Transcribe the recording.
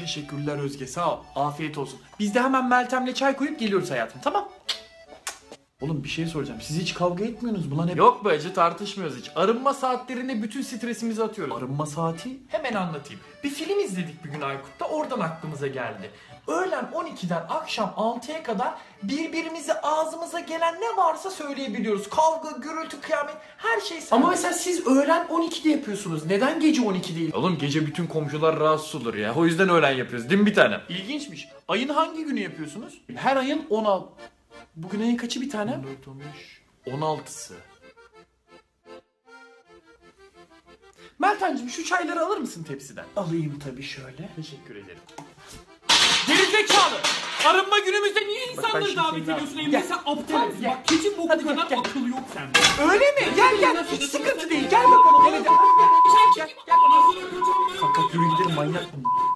Teşekkürler Özge, sağ ol. Afiyet olsun. Biz de hemen Meltem'le çay koyup geliyoruz hayatım, tamam? Oğlum bir şey soracağım. Siz hiç kavga etmiyorsunuz mu lan hep? Yok be hacı, tartışmıyoruz hiç. Arınma saatlerinde bütün stresimizi atıyoruz. Arınma saati? Hemen anlatayım. Bir film izledik bir gün Aykut'ta, oradan aklımıza geldi. Öğlen 12'den akşam 6'ya kadar birbirimize ağzımıza gelen ne varsa söyleyebiliyoruz. Kavga, gürültü, kıyamet, her şey serbest. Ama mesela siz öğlen 12'de yapıyorsunuz. Neden gece 12 değil? Oğlum gece bütün komşular rahatsız olur ya. O yüzden öğlen yapıyoruz. Değil mi bir tanem? İlginçmiş. Ayın hangi günü yapıyorsunuz? Her ayın 16. Bugün ayın kaçı bir tane? 14, 15, 16'sı. Meltemciğim şu çayları alır mısın tepsiden? Alayım tabii şöyle. Teşekkür ederim. Gerizekalı! Arınma günümüzde niye insanları davet ediyorsun evine? Sen aptalsın. Bak keçin boku kadar akıl yok sende. Öyle mi? Gel. Hiç sıkıntı değil. Gel bakalım. Gel hadi. Gel. Fakat yürü gidelim, manyak mı?